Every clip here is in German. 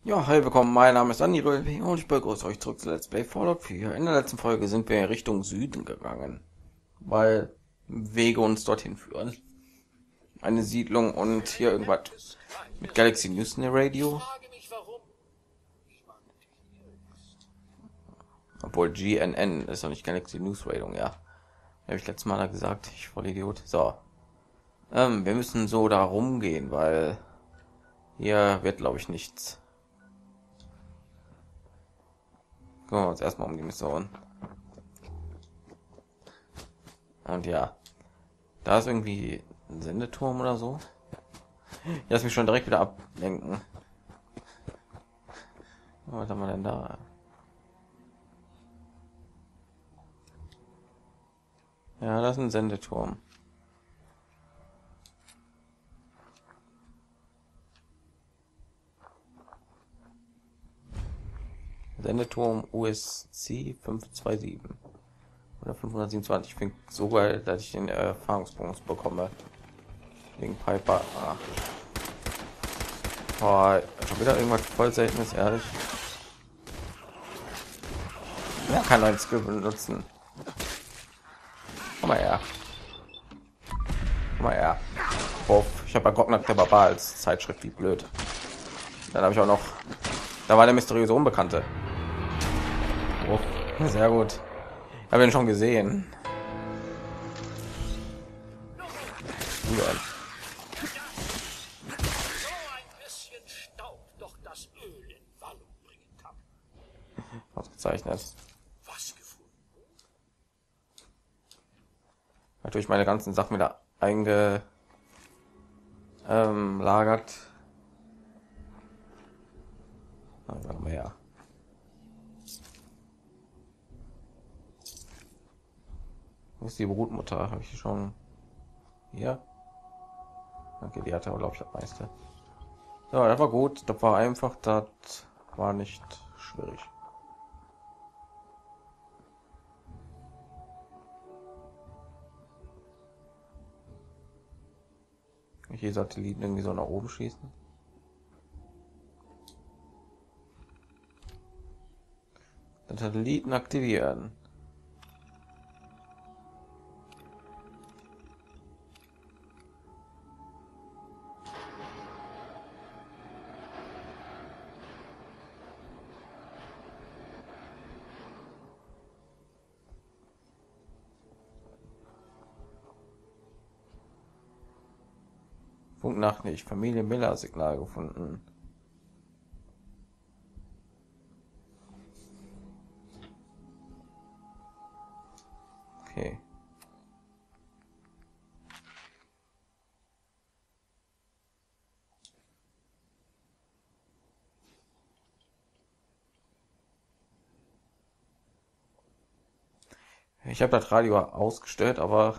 Ja, hi, willkommen. Mein Name ist Andi Röhl und ich begrüße euch zurück zu Let's Play Fallout 4. In der letzten Folge sind wir in Richtung Süden gegangen, weil Wege uns dorthin führen. Eine Siedlung und hier irgendwas mit Galaxy News Radio. Obwohl GNN ist doch nicht Galaxy News Radio, ja. Habe ich letztes Mal gesagt, ich voll Idiot. So, wir müssen so da rumgehen, weil hier wird, glaube ich, nichts. Gucken wir uns erstmal um die Mission. Und ja, da ist irgendwie ein Sendeturm oder so. Lass mich schon direkt wieder ablenken. Was haben wir denn da? Ja, das ist ein Sendeturm. Sendeturm USC 527 oder 527. Ich finde so geil, dass ich den Erfahrungsbonus bekomme. Wegen Piper. Ach. Oh, schon wieder irgendwas voll seltenes, ehrlich. Ja, kann ein Skill benutzen. Komm mal her. Komm mal her. Puff. Ich habe ja Grocknack der Barbar als Zeitschrift, wie blöd. Dann habe ich auch noch. Da war der mysteriöse Unbekannte. Puff. Sehr gut. Habe ihn schon gesehen. Ja. Ausgezeichnet. Natürlich meine ganzen Sachen wieder lagert. Mehr. Wo ist die Brutmutter? Habe ich schon hier? Okay, die hatte, glaube ich, das meiste. So, das war gut. Das war einfach. Das war nicht schwierig. Hier Satelliten irgendwie so nach oben schießen. Den Satelliten aktivieren. Funknacht nicht. Familie Miller Signal gefunden. Okay. Ich habe das Radio ausgestellt, aber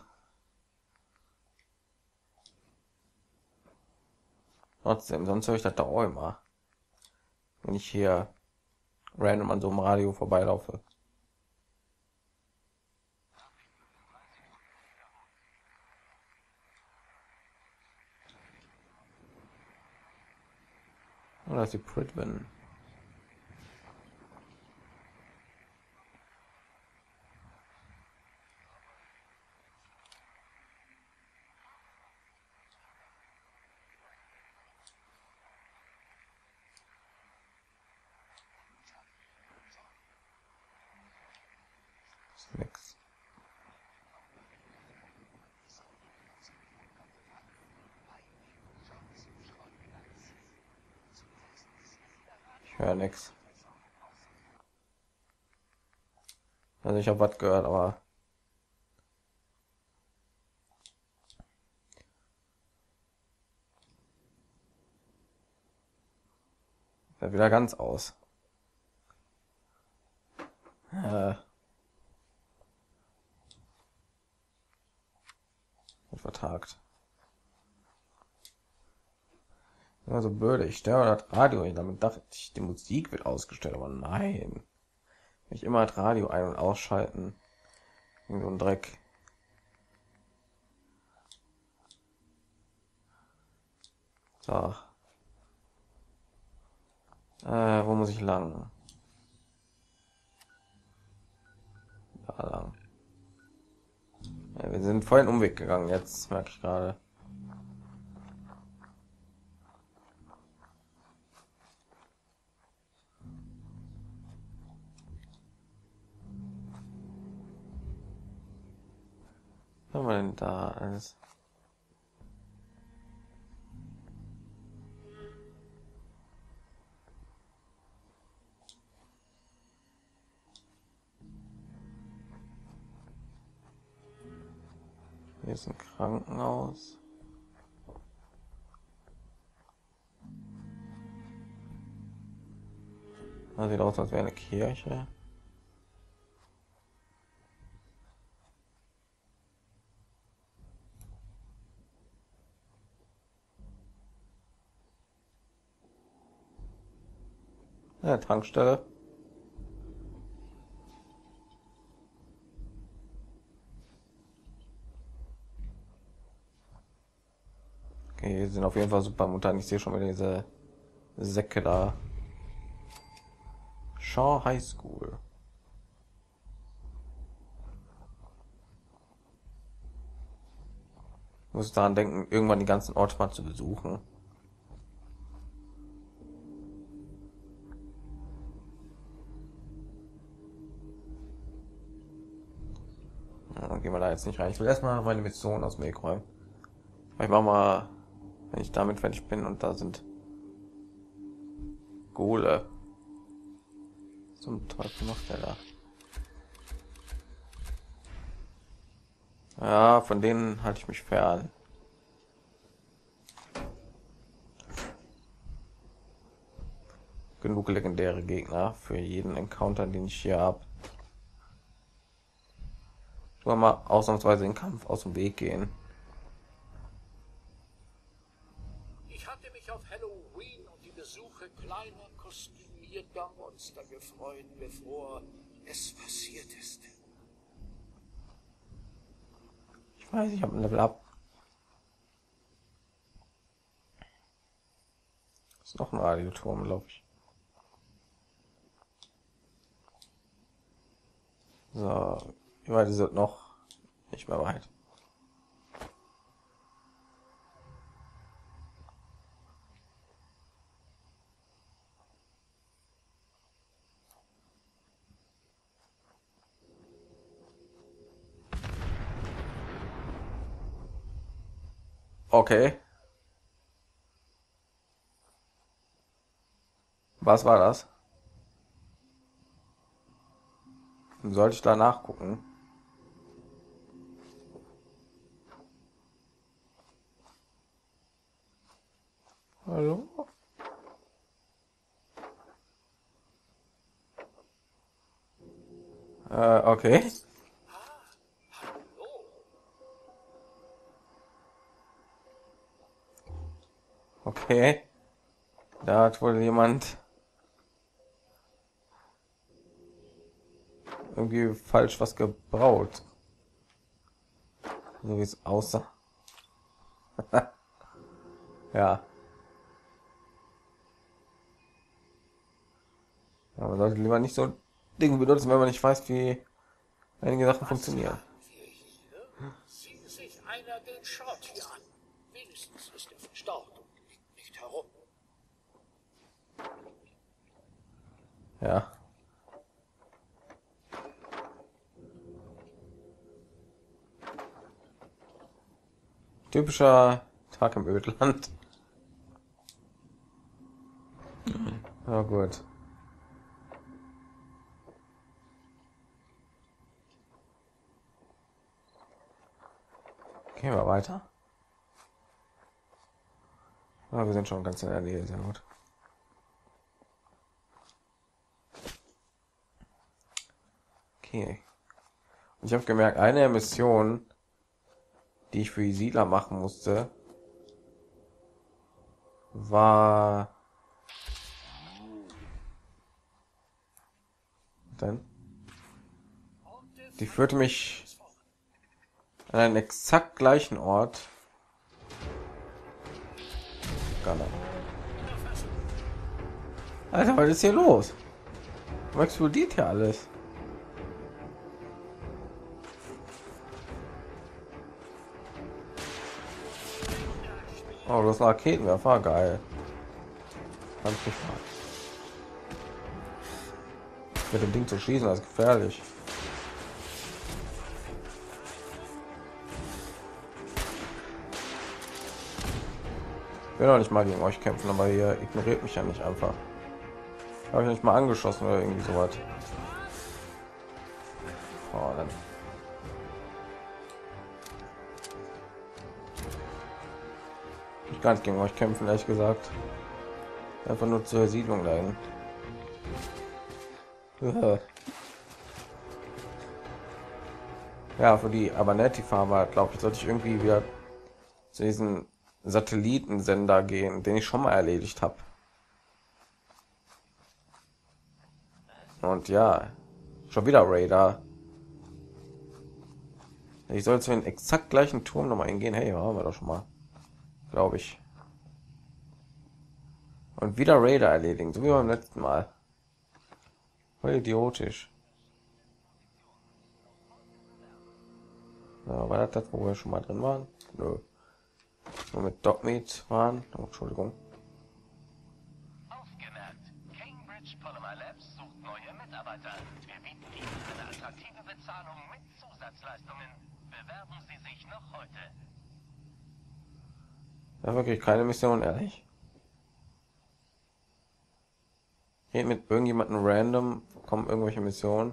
trotzdem, sonst höre ich das da auch immer, wenn ich hier random an so einem Radio vorbeilaufe. Oder ist die Pridwen? Nix. Ich höre nichts. Also ich habe was gehört, aber ja, wieder ganz aus. Vertagt. Also blöd, ich störe das Radio. Damit dachte ich, die Musik wird ausgestellt, aber nein. Nicht immer das Radio ein- und ausschalten. Irgend so ein Dreck. So. Wo muss ich lang? Da lang. Ja, wir sind voll den Umweg gegangen, jetzt merke ich gerade. Was haben wir denn da alles? Hier ist ein Krankenhaus. Das sieht aus, als wäre eine Kirche. Ja, Tankstelle. Okay, hier sind auf jeden Fall super Mutanten. Ich sehe schon wieder diese Säcke da. Shaw High School. Ich muss daran denken, irgendwann die ganzen Orte mal zu besuchen. Ja, dann gehen wir da jetzt nicht rein. Ich will erstmal meine Mission aus dem Weg räumen. Ich mach mal, wenn ich damit fertig bin und da sind Gole. Zum Teufel macht der da? Ja, von denen halte ich mich fern. Genug legendäre Gegner für jeden Encounter, den ich hier habe. Ich will mal ausnahmsweise den Kampf aus dem Weg gehen. Ich hatte mich auf Halloween und die Besuche kleiner kostümierter Monster gefreut, bevor es passiert ist. Ich weiß, ich habe ein Level up. Das ist noch ein Radioturm, glaube ich. So, wie weit ist es noch? Nicht mehr weit. Okay. Was war das? Sollte ich da nachgucken? Hallo? Okay. Okay. Da hat wohl jemand irgendwie falsch was gebraut. So wie es aussah. Ja. Aber man sollte lieber nicht so Dinge benutzen, wenn man nicht weiß, wie einige Sachen funktionieren. Sieht sich einer den Schrott hier an. Wenigstens ist er verstaut und liegt nicht herum. Ja. Typischer Tag im Ödland. Ja gut. Gehen wir weiter. Ah, wir sind schon ganz in der Nähe, sehr gut. Okay. Und ich habe gemerkt, eine Mission, die ich für die Siedler machen musste, war dann die führte mich an einen exakt gleichen Ort. Genau. Alter, was ist hier los? Warum explodiert hier alles? Oh, das ist ein Raketenwerfer, geil. Fand ich nicht mal. Mit dem Ding zu schießen, das ist gefährlich. Ich will doch nicht mal gegen euch kämpfen, aber ihr ignoriert mich ja nicht einfach. Habe ich nicht mal angeschossen oder irgendwie sowas. Oh, dann. Ich kann nicht gegen euch kämpfen, ehrlich gesagt. Einfach nur zur Siedlung dahin. Ja, für die Abanetti-Farmer, glaube ich, sollte ich irgendwie wieder zu diesen Satellitensender gehen, den ich schon mal erledigt habe. Und ja, schon wieder Radar. Ich soll zu den exakt gleichen Turm noch mal hingehen. Hey, haben wir doch schon mal, glaube ich. Und wieder Radar erledigen, so wie beim letzten Mal. Voll idiotisch. Ja, war das, wo wir schon mal drin waren? Nö. Nur mit Dogmeat waren. Oh, Entschuldigung. Aufgemerkt. Cambridge Polymer Labs sucht neue Mitarbeiter. Wir bieten Ihnen eine attraktive Bezahlung mit Zusatzleistungen. Bewerben Sie sich noch heute. Ja, wirklich keine Mission, ehrlich. Geht mit irgendjemanden random, kommen irgendwelche Missionen.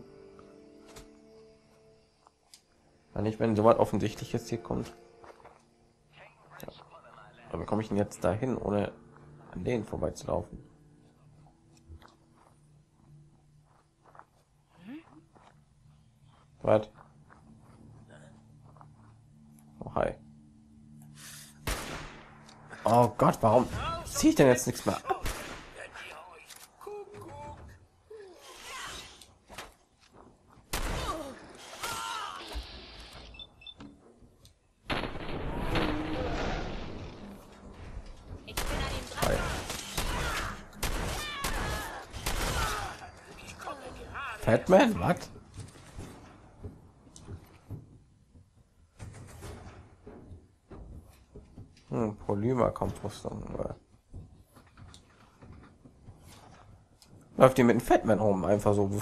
Ja, nicht, wenn so was Offensichtliches hier kommt. Ja. Aber wie komme ich denn jetzt dahin, ohne an denen vorbeizulaufen? Was? Oh, hi. Oh Gott, warum ziehe ich denn jetzt nichts mehr ab? Hi. Fatman, was? Polymer-Kompostung. Läuft die mit dem Fatman rum, einfach so.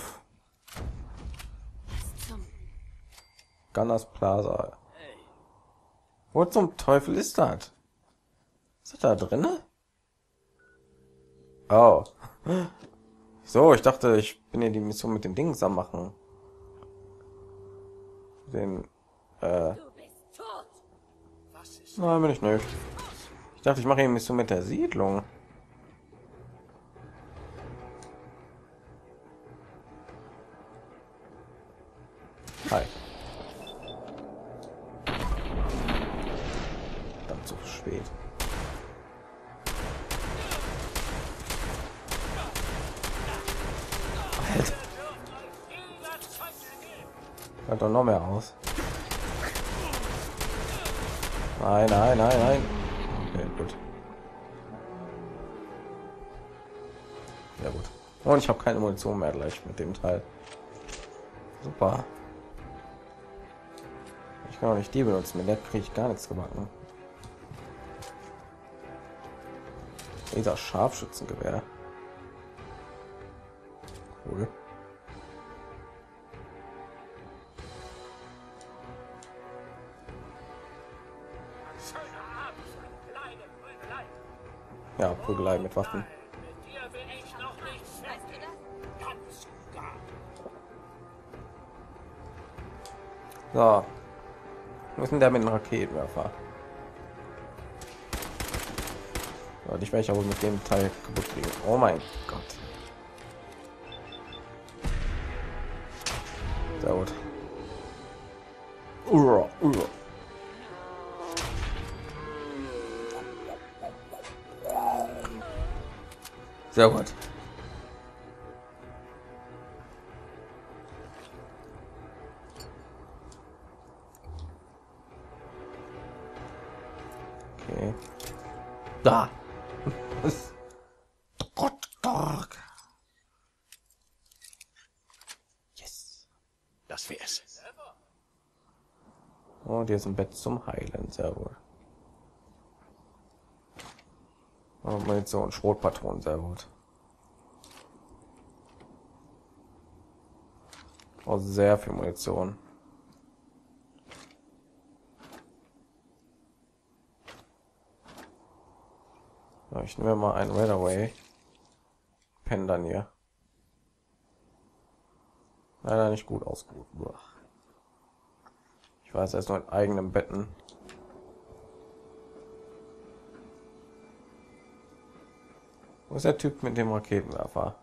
Gunners Plaza. Wo zum Teufel ist das? Ist das da drinne? Oh. So, ich dachte, ich bin ja die Mission mit den Dingen am machen. Den, nein, bin ich nicht. Ich dachte, ich mache eine Mission mit der Siedlung. Hi. Dann zu spät. Alter. Hört doch noch mehr aus. Nein, nein, nein, nein. Okay, gut. Ja gut. Und ich habe keine Munition mehr gleich mit dem Teil. Super. Ich kann auch nicht die benutzen, mit der kriege ich gar nichts gebacken. Dieser Scharfschützengewehr. Cool. Ja, Prügelei mit Waffen. So. Wo ist denn der mit dem Raketenwerfer? Ja, ich werde ich aber mit dem Teil kaputt kriegen. Oh mein Gott. Sehr gut. Sehr gut. Okay. Da. Gott, Und hier ist ein Bett zum Heilen, sehr wohl. Und Munition, Schrotpatronen, sehr gut. Oh, sehr viel Munition. So, ich nehme mal ein Redaway. Pen dann hier. Leider nicht gut ausgeruht. Ich weiß, er ist nur in eigenen Betten. Wo ist der Typ mit dem Raketenwerfer?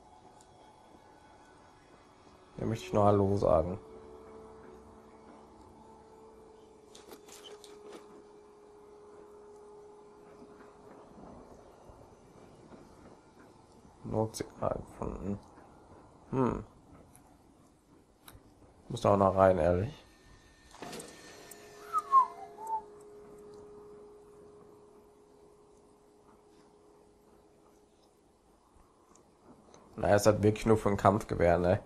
Da möchte ich nur Hallo sagen. Notsignal gefunden. Muss da auch noch rein, ehrlich. Na, es hat wirklich nur für ein Kampfgewehr, ne?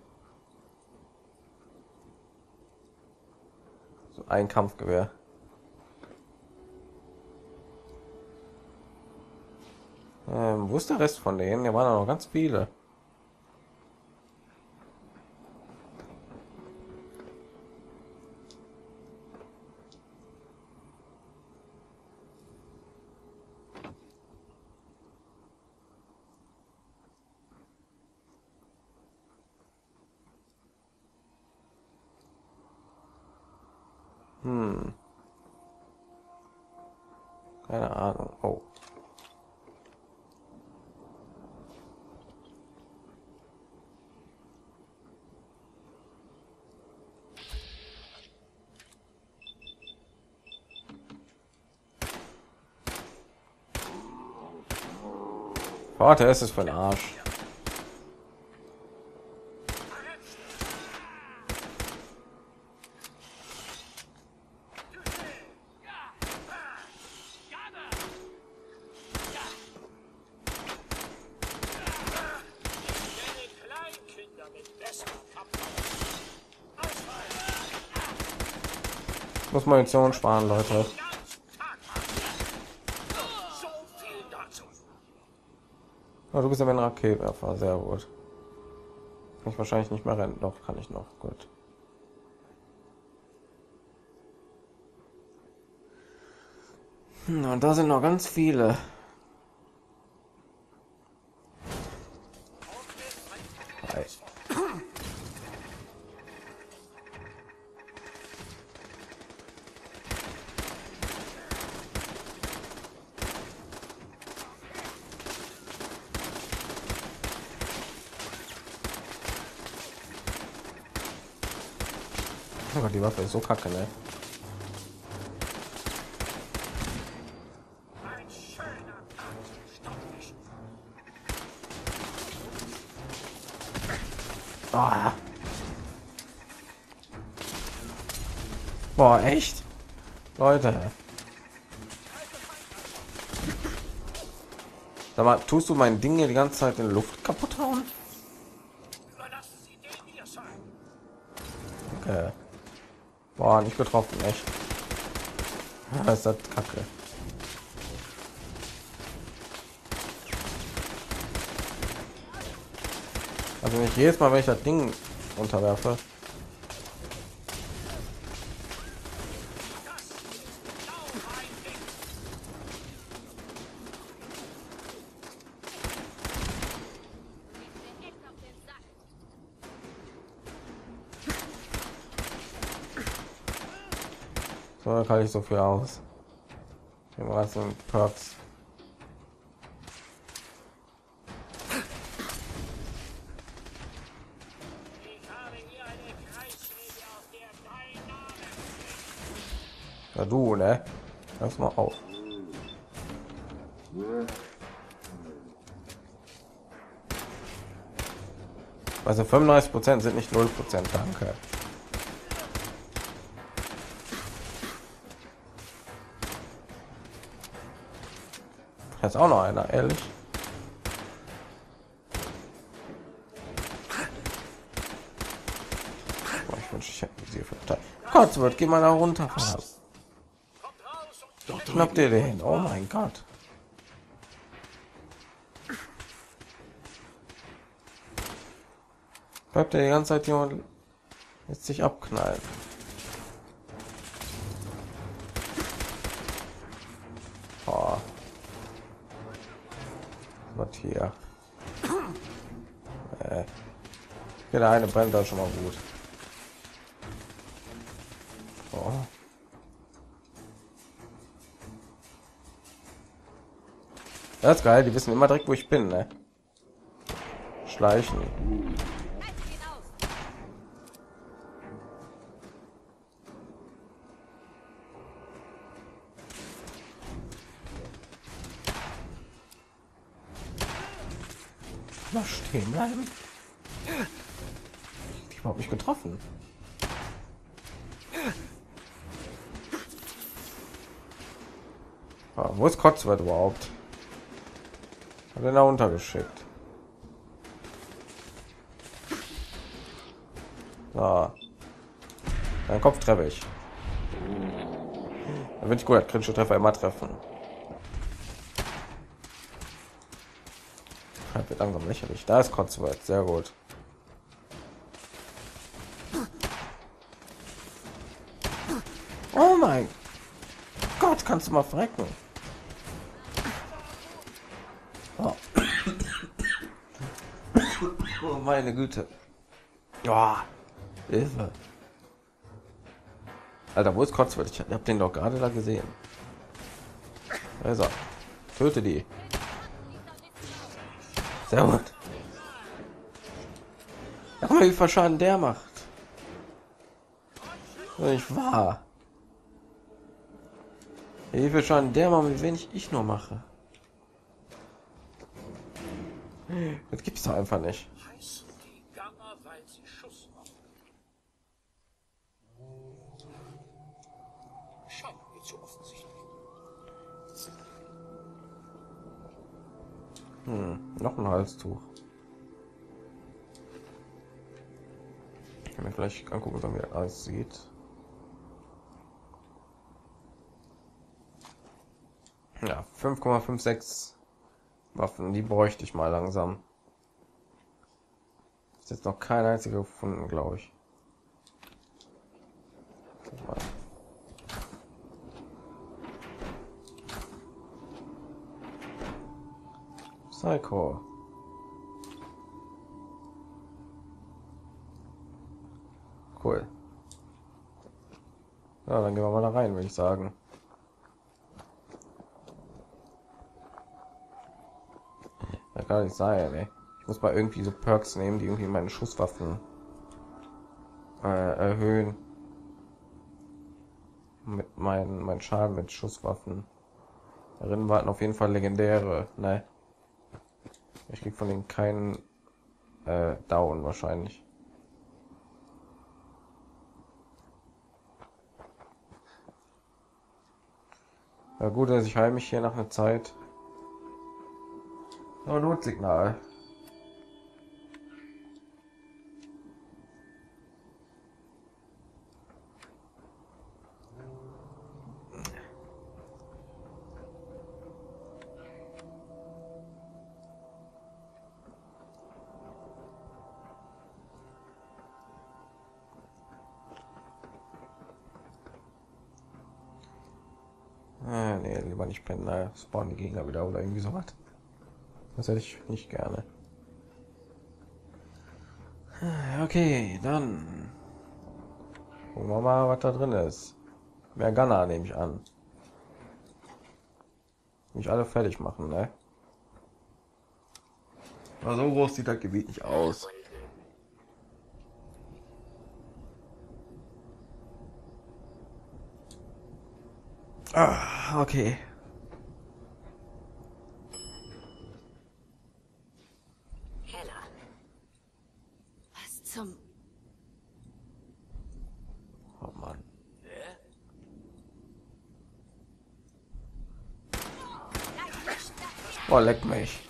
So ein Kampfgewehr. Wo ist der Rest von denen? Hier waren noch ganz viele. Keine Ahnung. Oh. Warte, es ist für ein Arsch. Muss Munition sparen, Leute. Oh, du bist ja ein Raketenwerfer, sehr gut. Kann ich wahrscheinlich nicht mehr rennen, doch kann ich noch. Gut. Und da sind noch ganz viele. Oh Gott, die Waffe ist so kacke, ne? Ah. Boah, echt? Leute. Sag mal, tust du mein Ding hier die ganze Zeit in die Luft kaputt hauen? Okay. Boah, nicht getroffen, echt. Was ist das kacke? Also nicht jedes Mal, wenn ich das Ding unterwerfe. So, da kann ich so viel aus. Den ganzen Perks. Ja, du, ne? Lass mal auf. Also 35% sind nicht 0%, danke. Jetzt auch noch einer, ehrlich. Boah, ich wünsche, ich hätte sie verteilt. Codsworth, geh mal da runter. Verdammt. Kommt raus und Dort Schnappt ihr den? Oh mein Gott. Bleibt der die ganze Zeit hier und lässt sich abknallen. Oh. Was hier? Ja, der eine brennt da schon mal gut. Oh. Das ist geil, die wissen immer direkt, wo ich bin, ne? Schleichen. Mal stehen bleiben. Ich habe mich getroffen. Ah, wo ist Codsworth überhaupt? Hat er da untergeschickt? Ah. Dein Kopf treffe ich. Da bin ich gut, kritische Treffer immer treffen. Das wird langsam lächerlich. Da ist Codsworth, sehr gut. Oh mein Gott, kannst du mal verrecken? Oh. Oh meine Güte. Ja, Hilfe. Alter, wo ist Codsworth? Ich habe den doch gerade da gesehen. Also, töte die. Sehr gut. Ja, guck mal, wie viel Schaden der macht. Nicht wahr. Wie viel Schaden der macht, wie wenig ich nur mache. Das gibt's doch einfach nicht. heißen die Gamma, weil sie Schuss machen. Scheint mir zu offensichtlich. Noch ein Halstuch. Ich kann mir vielleicht angucken, wie er alles sieht. Ja, 5,56 Waffen, die bräuchte ich mal langsam. Ist jetzt noch kein einziger gefunden, glaube ich. Mal. Psycho. Cool. Ja, dann gehen wir mal da rein, würde ich sagen. Ja, kann nicht sein, ey. Ich muss mal irgendwie so Perks nehmen, die irgendwie meine Schusswaffen erhöhen. Mit meinen Schaden mit Schusswaffen. Darin warten auf jeden Fall legendäre. Ne. Ich krieg von denen keinen Down wahrscheinlich. Ja gut, dass ich heim mich hier nach einer Zeit. Oh, Notsignal. Nee, lieber nicht pennen, da spawnen die Gegner wieder oder irgendwie so was. Das hätte ich nicht gerne. Okay, dann gucken wir mal, was da drin ist. Mehr Gunner nehme ich an. Mich alle fertig machen, ne? Aber so groß sieht das Gebiet nicht aus. Ah, okay. Heller. Was zum... Oh Mann. Oh, leck mich.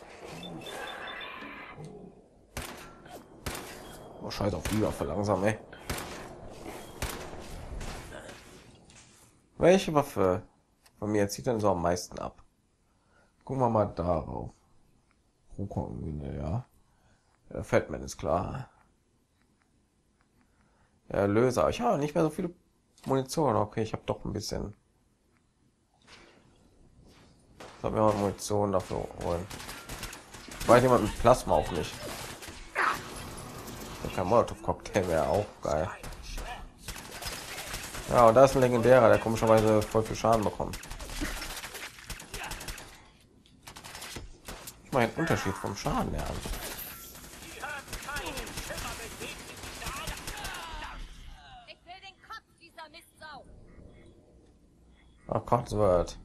Oh, scheiß auf die Waffe langsam, ey. Welche Waffe von mir zieht denn so am meisten ab? Gucken wir mal darauf. Ja. Fatman ist klar. Löser. Ich habe nicht mehr so viele Munition. Okay, ich habe doch ein bisschen. Ich habe mir auch Munition dafür holen. Weil jemand mit Plasma auch nicht. Kein Molotov-Cocktail wäre auch geil. Ja, und da ist ein legendärer, der komischerweise voll viel Schaden bekommt. Ich meine, Unterschied vom Schaden her an. Ich will den Kopf dieser Mistsau. Ach Gott, wird.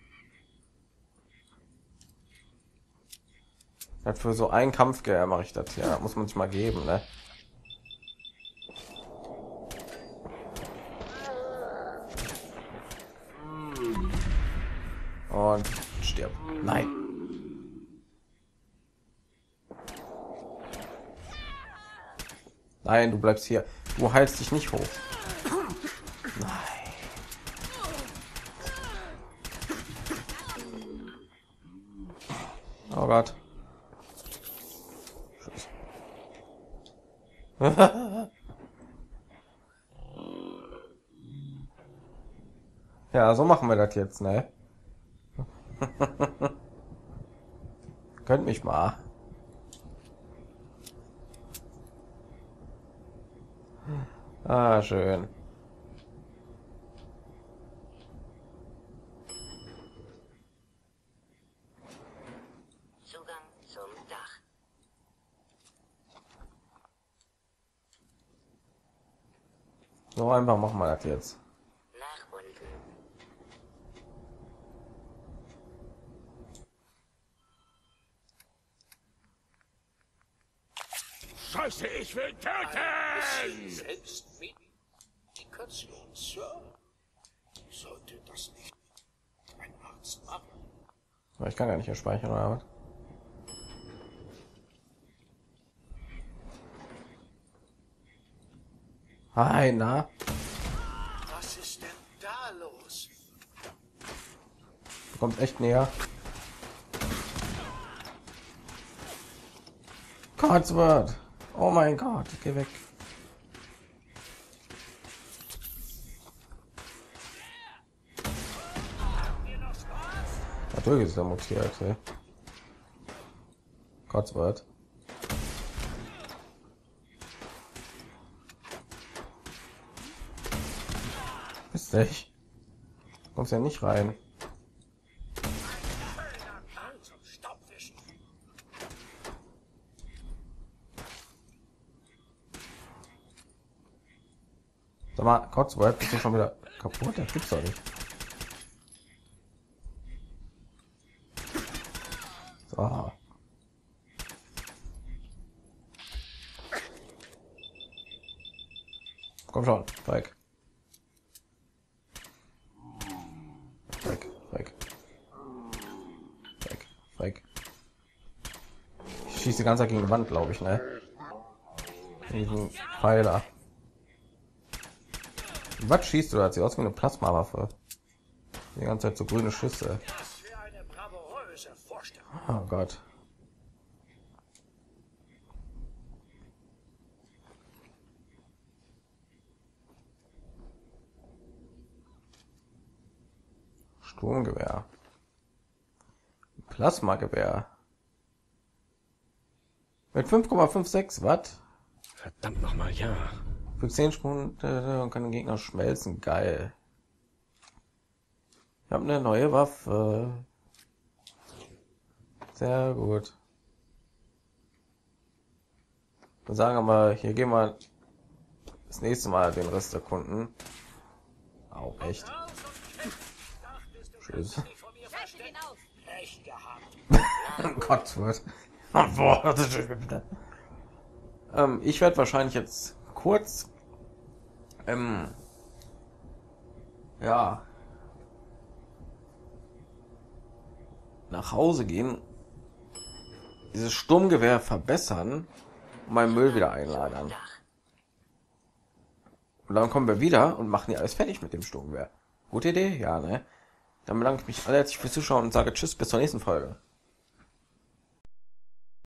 Für so einen Kampf mache ich das hier. Muss man sich mal geben, ne? Und stirb. Nein. Nein, du bleibst hier. Du heilst dich nicht hoch. Nein. Oh Gott. Ja, so machen wir das jetzt, ne? Könnt mich mal. Ah, schön. Zugang zum Dach. So einfach machen wir das jetzt. Nach unten. Scheiße, ich will töten! Selbstmedikation, Sir? Sollte das nicht ein Arzt machen? Aber ich kann gar nicht mehr speichern, oder was? Hi, na? Was ist denn da los? Du kommst echt näher. Codsword. Oh mein Gott, geh weg. Natürlich ist er mutiert. Ja. Codsword. Bist dich? Kommst ja nicht rein. Zum Staubwischen. Sag mal, Codsword, bist du schon wieder kaputt? Das gibt's doch nicht. So. Komm schon, weg. Weg, weg. Weg, weg. Ich schieße die ganze Zeit gegen die Wand, glaube ich, ne? Diesen Pfeiler. Was schießt du da? Sieht aus wie eine Plasmawaffe. Die ganze Zeit so grüne Schüsse. Was für eine bravouröse Vorstellung. Oh Gott. Sturmgewehr. Plasmagewehr. Mit 5,56 Watt. Verdammt noch mal, ja. Für 10 Stunden und kann den Gegner schmelzen. Geil. Ich habe eine neue Waffe. Sehr gut. Wir sagen aber, hier gehen wir das nächste Mal den Rest erkunden. Auch echt. Tschüss. Scheiße den aus. Echt gehabt. Gott wird. Ich werde wahrscheinlich jetzt kurz ja nach Hause gehen, dieses Sturmgewehr verbessern und meinen Müll wieder einlagern. Dach. Und dann kommen wir wieder und machen ja alles fertig mit dem Sturmgewehr. Gute Idee, ja, ne? Dann bedanke ich mich alle herzlich fürs Zuschauen und sage Tschüss, bis zur nächsten Folge.